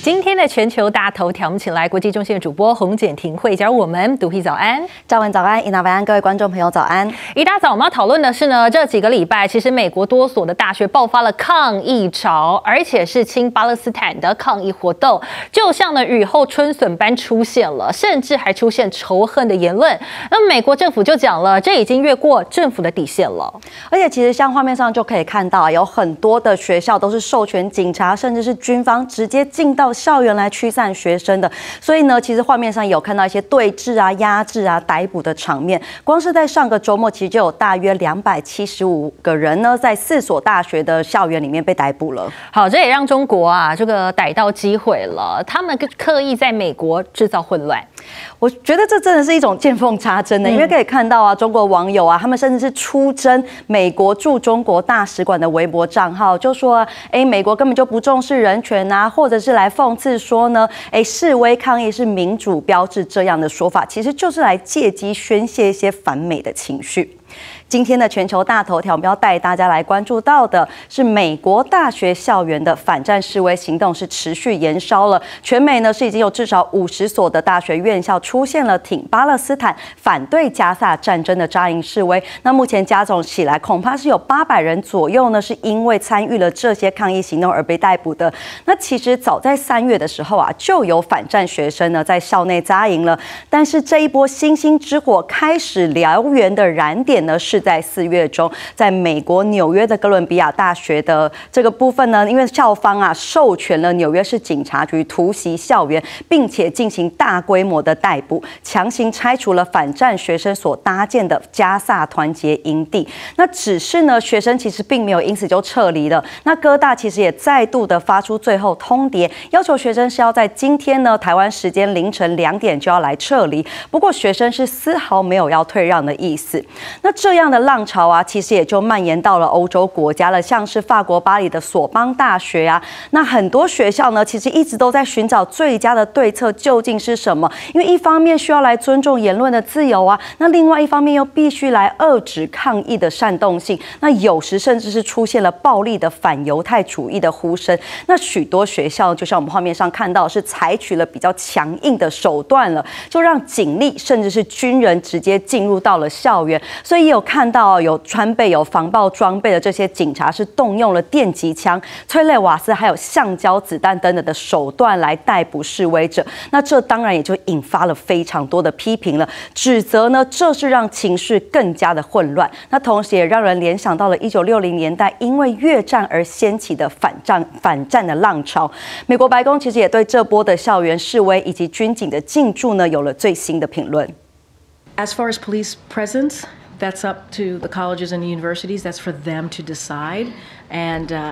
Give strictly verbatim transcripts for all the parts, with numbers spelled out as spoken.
今天的全球大头条，我们请来国际中心的主播洪简婷慧加入我们。独辟早安， 赵文早安，伊娜晚安，各位观众朋友早安。 一大早我们要讨论的是呢，这几个礼拜其实美国多所的大学爆发了抗议潮，而且是亲巴勒斯坦的抗议活动，就像呢雨后春笋般出现了，甚至还出现仇恨的言论。那么美国政府就讲了，这已经越过政府的底线了。 而且其实像画面上就可以看到，有很多的学校都是授权警察甚至是军方直接进到校园来驱散学生的。所以呢，其实画面上有看到一些对峙啊、压制啊、逮捕的场面。光是在上个周末，其实就有大约两百七十五个人呢，在四所大学的校园里面被逮捕了。 好，这也让中国啊这个逮到机会了，他们刻意在美国制造混乱。 我觉得这真的是一种见缝插针的，因为可以看到啊，中国网友啊，他们甚至是出征美国驻中国大使馆的微博账号，就说，哎，美国根本就不重视人权啊，或者是来讽刺说呢，哎，示威抗议是民主标志这样的说法，其实就是来借机宣泄一些反美的情绪。今天的全球大头条，我们要带大家来关注到的是美国大学校园的反战示威行动是持续延烧了。全美呢是已经有至少五十所的大学院校出现了挺巴勒斯坦、反对加萨战争的扎营示威。那目前加总起来，恐怕是有八百人左右呢，是因为参与了这些抗议行动而被逮捕的。那其实早在三月的时候啊，就有反战学生呢在校内扎营了。但是这一波星星之火开始燎原的燃点呢是在四月中，在美国纽约的哥伦比亚大学的这个部分呢，因为校方啊授权了纽约市警察局突袭校园，并且进行大规模的逮捕，强行拆除了反战学生所搭建的加萨团结营地。那只是呢，学生其实并没有因此就撤离了。那哥大其实也再度的发出最后通牒，要求学生是要在今天呢台湾时间凌晨两点就要来撤离。不过学生是丝毫没有要退让的意思。那这样的浪潮啊，其实也就蔓延到了欧洲国家了，像是法国巴黎的索邦大学啊，那很多学校呢，其实一直都在寻找最佳的对策究竟是什么？因为一方面需要来尊重言论的自由啊，那另外一方面又必须来遏制抗议的煽动性，那有时甚至是出现了暴力的反犹太主义的呼声。那许多学校就像我们画面上看到，是采取了比较强硬的手段了，就让警力甚至是军人直接进入到了校园，所以也有看到有穿备有防爆装备的这些警察是动用了电击枪、催泪瓦斯还有橡胶子弹等等的手段来逮捕示威者。那这当然也就引发了非常多的批评了，指责呢这是让情绪更加的混乱。那同时也让人联想到了一九六零年代因为越战而掀起的反战反战的浪潮。美国白宫其实也对这波的校园示威以及军警的进驻呢有了最新的评论。 As far as police presence, that's up to the colleges and the universities. That's for them to decide. And uh,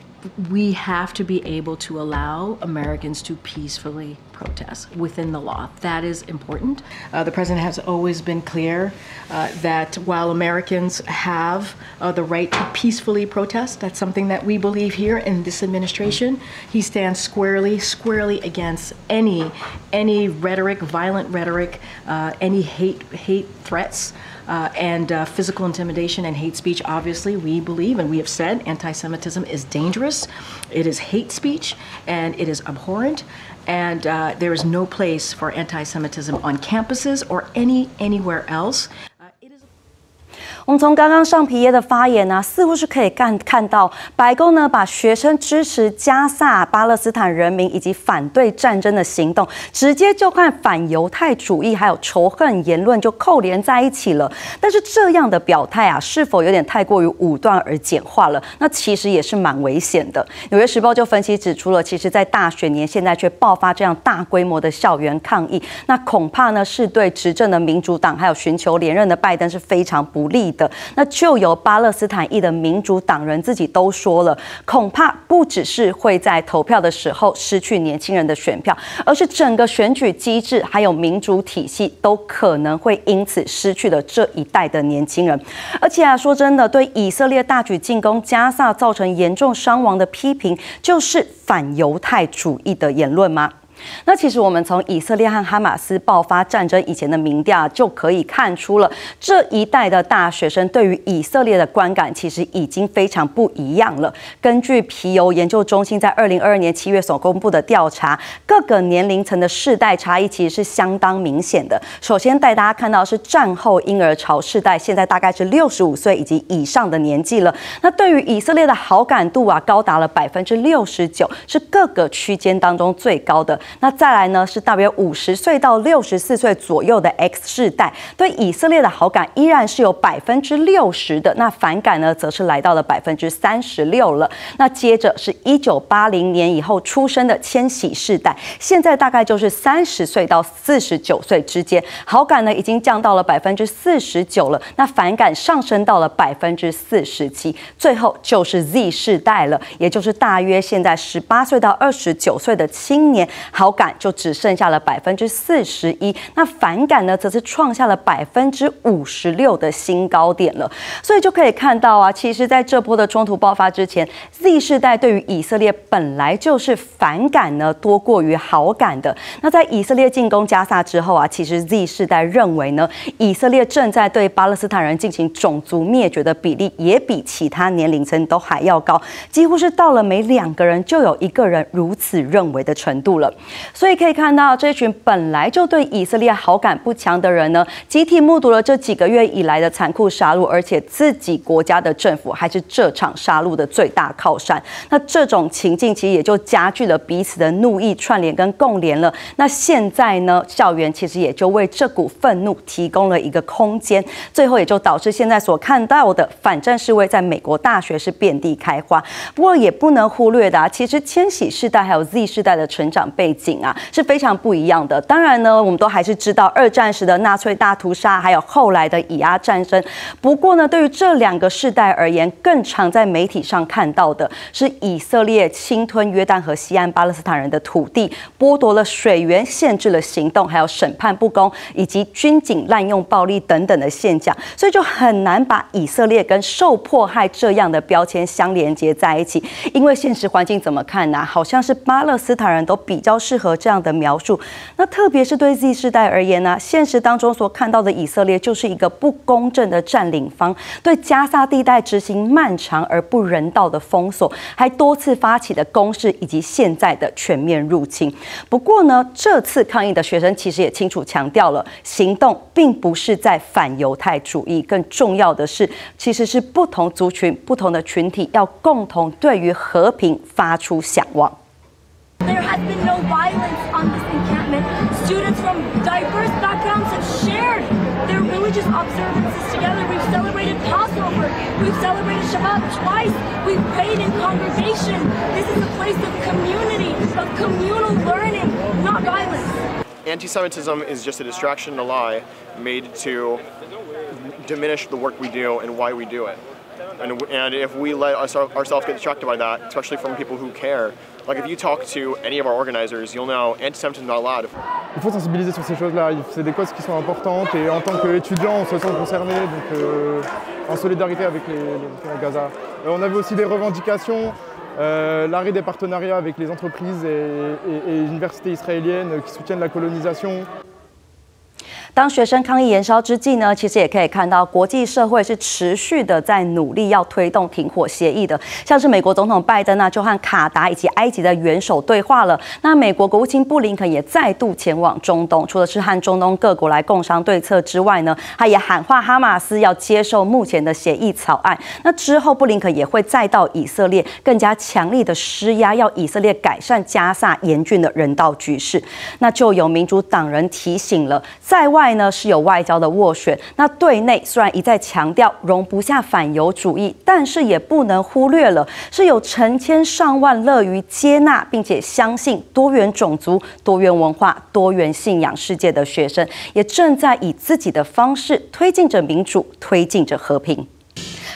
we have to be able to allow Americans to peacefully protest within the law. That is important. Uh, the president has always been clear uh, that while Americans have uh, the right to peacefully protest, that's something that we believe here in this administration. He stands squarely, squarely against any, any rhetoric, violent rhetoric, uh, any hate, hate threats. Uh, and uh, physical intimidation and hate speech, obviously, we believe, and we have said, anti-Semitism is dangerous. It is hate speech, and it is abhorrent. And uh, there is no place for anti-Semitism on campuses or any anywhere else. 我们从刚刚上皮耶的发言啊，似乎是可以看看到，白宫呢把学生支持加萨巴勒斯坦人民以及反对战争的行动，直接就看反犹太主义还有仇恨言论就扣连在一起了。但是这样的表态啊，是否有点太过于武断而简化了？那其实也是蛮危险的。纽约时报就分析指出了，其实在大选年现在却爆发这样大规模的校园抗议，那恐怕呢是对执政的民主党还有寻求连任的拜登是非常不利的。那就有巴勒斯坦裔的民主党人自己都说了，恐怕不只是会在投票的时候失去年轻人的选票，而是整个选举机制还有民主体系都可能会因此失去了这一代的年轻人。而且啊，说真的，对以色列大举进攻加萨造成严重伤亡的批评，就是反犹太主义的言论吗？ 那其实我们从以色列和哈马斯爆发战争以前的民调就可以看出了，这一代的大学生对于以色列的观感其实已经非常不一样了。根据皮尤研究中心在二零二二年七月所公布的调查，各个年龄层的世代差异其实是相当明显的。首先带大家看到是战后婴儿潮世代，现在大概是六十五岁以及以上的年纪了。那对于以色列的好感度啊，高达了百分之六十九，是各个区间当中最高的。那再来呢，是大约五十岁到六十四岁左右的 X 世代，对以色列的好感依然是有百分之六十的，那反感呢，则是来到了百分之三十六了。那接着是一九八零年以后出生的千禧世代，现在大概就是三十岁到四十九岁之间，好感呢已经降到了百分之四十九了，那反感上升到了百分之四十七。最后就是 Z 世代了，也就是大约现在十八岁到二十九岁的青年，好感就只剩下了百分之四十一，那反感呢，则是创下了百分之五十六的新高点了。所以就可以看到啊，其实在这波的冲突爆发之前 ，Z 世代对于以色列本来就是反感呢多过于好感的。那在以色列进攻加萨之后啊，其实 Z 世代认为呢，以色列正在对巴勒斯坦人进行种族灭绝的比例，也比其他年龄层都还要高，几乎是到了每两个人就有一个人如此认为的程度了。所以可以看到，这群本来就对以色列好感不强的人呢，集体目睹了这几个月以来的残酷杀戮，而且自己国家的政府还是这场杀戮的最大靠山。那这种情境其实也就加剧了彼此的怒意串联跟共联了。那现在呢，校园其实也就为这股愤怒提供了一个空间，最后也就导致现在所看到的反战示威在美国大学是遍地开花。不过也不能忽略的啊，其实千禧世代还有 Z 世代的成长背景啊是非常不一样的。当然呢，我们都还是知道二战时的纳粹大屠杀，还有后来的以阿战争。不过呢，对于这两个世代而言，更常在媒体上看到的是以色列侵吞约旦河西岸巴勒斯坦人的土地，剥夺了水源，限制了行动，还有审判不公，以及军警滥用暴力等等的现象。所以就很难把以色列跟受迫害这样的标签相连接在一起。因为现实环境怎么看呢、啊？好像是巴勒斯坦人都比较适合这样的描述。那特别是对 Z 世代而言呢、啊，现实当中所看到的以色列就是一个不公正的占领方，对加萨地带执行漫长而不人道的封锁，还多次发起的攻势，以及现在的全面入侵。不过呢，这次抗议的学生其实也清楚强调了，行动并不是在反犹太主义，更重要的是，其实是不同族群、不同的群体要共同对于和平发出向往。 There has been no violence on this encampment. Students from diverse backgrounds have shared their religious observances together. We've celebrated Passover. We've celebrated Shabbat twice. We've prayed in congregation. This is a place of community, of communal learning, not violence. Anti-Semitism is just a distraction and a lie made to diminish the work we do and why we do it. And, and if we let us, ourselves get distracted by that, especially from people who care, like if you talk to any of our organizers, you'll know anti-Semitism is not allowed. Il faut sensibiliser sur ces choses-là, c'est des causes qui sont importantes et en tant qu'étudiants, on se sent concerné, donc euh, en solidarité avec les, les à Gaza. Euh, on avait aussi des revendications, euh, l'arrêt des partenariats avec les entreprises et, et, et les universités israéliennes qui soutiennent la colonisation. 当学生抗议延烧之际呢，其实也可以看到国际社会是持续的在努力要推动停火协议的，像是美国总统拜登啊，就和卡达以及埃及的元首对话了。那美国国务卿布林肯也再度前往中东，除了是和中东各国来共商对策之外呢，他也喊话哈马斯要接受目前的协议草案。那之后，布林肯也会再到以色列，更加强力的施压，要以色列改善加萨严峻的人道局势。那就有民主党人提醒了，在外外呢是有外交的斡旋，那对内虽然一再强调容不下反犹主义，但是也不能忽略了是有成千上万乐于接纳并且相信多元种族、多元文化、多元信仰世界的学生，也正在以自己的方式推进着民主，推进着和平。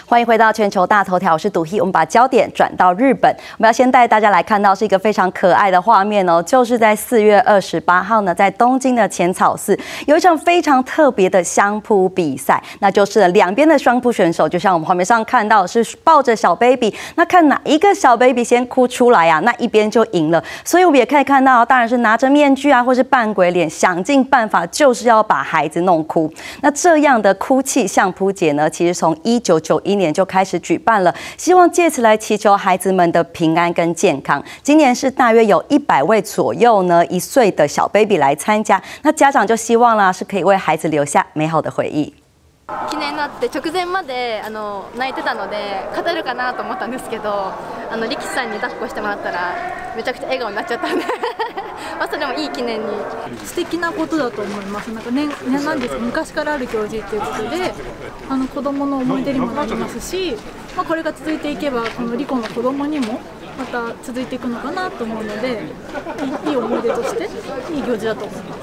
欢迎回到全球大头条，我是杜希。我们把焦点转到日本，我们要先带大家来看到是一个非常可爱的画面哦，就是在四月二十八号呢，在东京的浅草寺有一场非常特别的相扑比赛，那就是两边的相扑选手，就像我们画面上看到是抱着小 baby， 那看哪一个小 baby 先哭出来啊，那一边就赢了。所以我们也可以看到，当然是拿着面具啊，或是扮鬼脸，想尽办法就是要把孩子弄哭。那这样的哭泣相扑节呢，其实从一九九一年就开始举办了，希望借此来祈求孩子们的平安跟健康。今年是大约有一百位左右呢，一岁的小 baby 来参加，那家长就希望啦，是可以为孩子留下美好的回忆。 記念になって直前まであの泣いてたので勝てるかなと思ったんですけど、あの力士さんに抱っこしてもらったらめちゃくちゃ笑顔になっちゃったんでまあそれもいい記念に素敵なことだと思います。なんかね、なんですか、昔からある行事ということで、あの子供の思い出にもなりますし、まあこれが続いていけばこのリコの子供にもまた続いていくのかなと思うので、いい思い出としていい行事だと思います。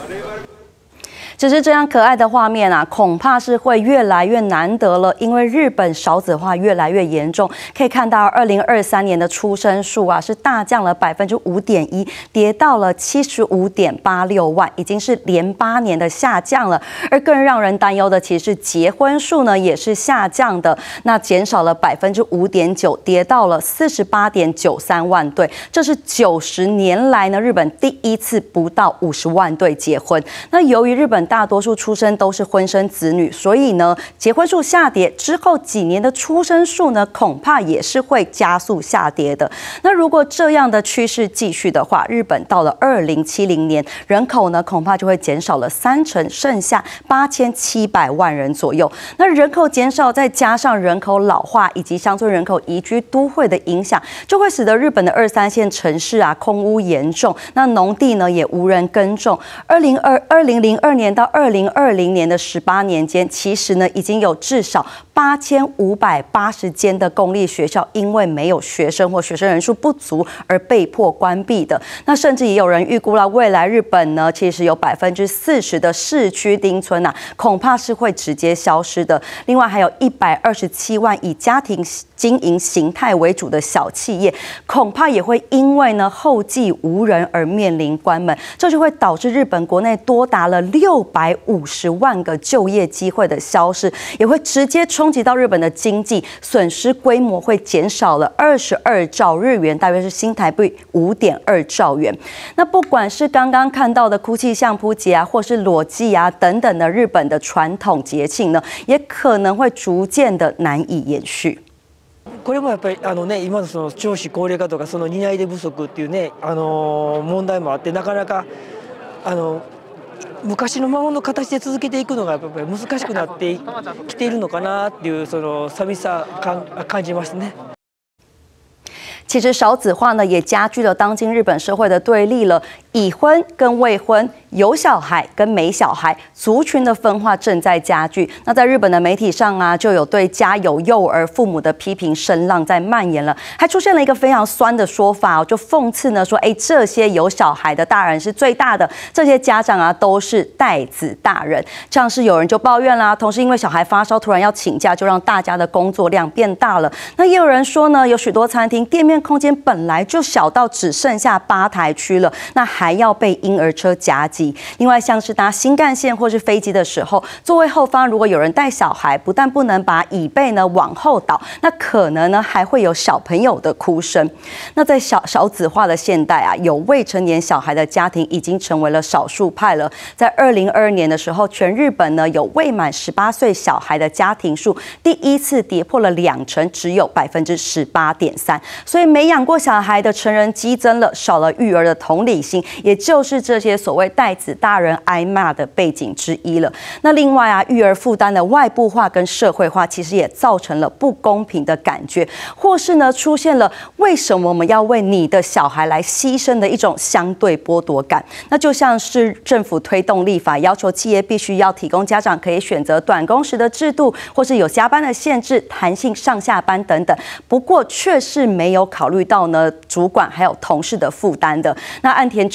只是这样可爱的画面啊，恐怕是会越来越难得了，因为日本少子化越来越严重。可以看到，二零二三年的出生数啊是大降了百分之五点一，跌到了七十五点八六万，已经是连八年的下降了。而更让人担忧的，其实是结婚数呢也是下降的，那减少了百分之五点九，跌到了四十八点九三万对，这是九十年来呢日本第一次不到五十万对结婚。那由于日本大多数出生都是婚生子女，所以呢，结婚数下跌之后几年的出生数呢，恐怕也是会加速下跌的。那如果这样的趋势继续的话，日本到了二零七零年，人口呢恐怕就会减少了三成，剩下八千七百万人左右。那人口减少，再加上人口老化以及乡村人口移居都会的影响，就会使得日本的二三线城市啊空污严重，那农地呢也无人耕种。二零二二零零二年到二零二零年的十八年间，其实呢已经有至少八千五百八十间的公立学校因为没有学生或学生人数不足而被迫关闭的。那甚至也有人预估了未来日本呢，其实有百分之四十的市区町村啊，恐怕是会直接消失的。另外还有一百二十七万以家庭经营形态为主的小企业，恐怕也会因为呢后继无人而面临关门，这就会导致日本国内多达了六百五十万个就业机会的消失，也会直接冲击到日本的经济，损失规模会减少了二十二兆日元，大约是新台币五点二兆元。那不管是刚刚看到的哭泣相扑节啊，或是裸祭啊等等的日本的传统节庆呢，也可能会逐渐的难以延续。 これもやっぱりあのね、今のその少子高齢化とかその担い手不足っていうね、あの問題もあって、なかなかあの昔のままの形で続けていくのがやっぱり難しくなってきているのかなっていうその寂しさ感感じましたね。 其实少子化呢，也加剧了当今日本社会的对立了。已婚跟未婚，有小孩跟没小孩，族群的分化正在加剧。那在日本的媒体上啊，就有对家有幼儿父母的批评声浪在蔓延了，还出现了一个非常酸的说法哦，就讽刺呢说，哎，这些有小孩的大人是最大的，这些家长啊都是带子大人。像是有人就抱怨啦，同时因为小孩发烧突然要请假，就让大家的工作量变大了。那也有人说呢，有许多餐厅店面空间本来就小到只剩下吧台区了，那还要被婴儿车夹击。另外，像是搭新干线或是飞机的时候，座位后方如果有人带小孩，不但不能把椅背呢往后倒，那可能呢还会有小朋友的哭声。那在小少子化的现代啊，有未成年小孩的家庭已经成为了少数派了。在二零二二年的时候，全日本呢有未满十八岁小孩的家庭数第一次跌破了两成，只有百分之十八点三。所以没养过小孩的成人激增了，少了育儿的同理心。也就是这些所谓带子大人挨骂的背景之一了。那另外啊，育儿负担的外部化跟社会化，其实也造成了不公平的感觉，或是呢出现了为什么我们要为你的小孩来牺牲的一种相对剥夺感。那就像是政府推动立法，要求企业必须要提供家长可以选择短工时的制度，或是有加班的限制、弹性上下班等等。不过却是没有考虑到呢主管还有同事的负担的。那岸田政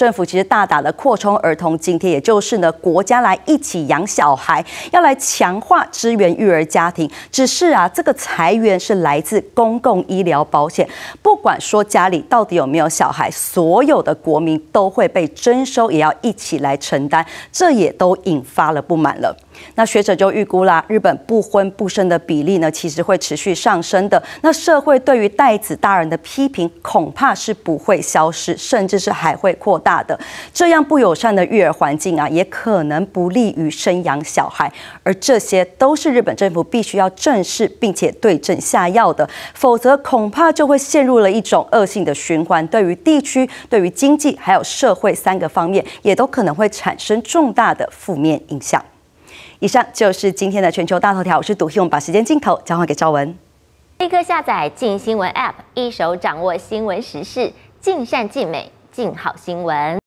政府其实大打了扩充儿童津贴，也就是呢国家来一起养小孩，要来强化支援育儿家庭。只是啊，这个财源是来自公共医疗保险，不管说家里到底有没有小孩，所有的国民都会被征收，也要一起来承担，这也都引发了不满了。那学者就预估啦，日本不婚不生的比例呢，其实会持续上升的。那社会对于带子大人的批评，恐怕是不会消失，甚至是还会扩大的。这样不友善的育儿环境啊，也可能不利于生养小孩。而这些都是日本政府必须要正视，并且对症下药的，否则恐怕就会陷入了一种恶性的循环，对于地区、对于经济还有社会三个方面，也都可能会产生重大的负面影响。以上就是今天的全球大头条，我是杜希，我们把时间镜头交换给赵文。 立刻下载镜新闻 App， 一手掌握新闻时事，尽善尽美，尽好新闻。